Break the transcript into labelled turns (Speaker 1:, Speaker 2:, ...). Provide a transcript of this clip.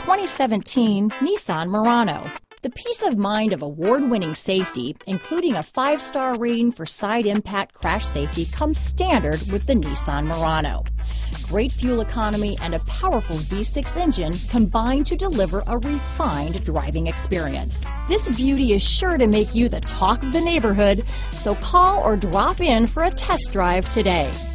Speaker 1: 2017 Nissan Murano. The peace of mind of award-winning safety, including a 5-star rating for side impact crash safety, comes standard with the Nissan Murano. Great fuel economy and a powerful V6 engine combine to deliver a refined driving experience. This beauty is sure to make you the talk of the neighborhood, so call or drop in for a test drive today.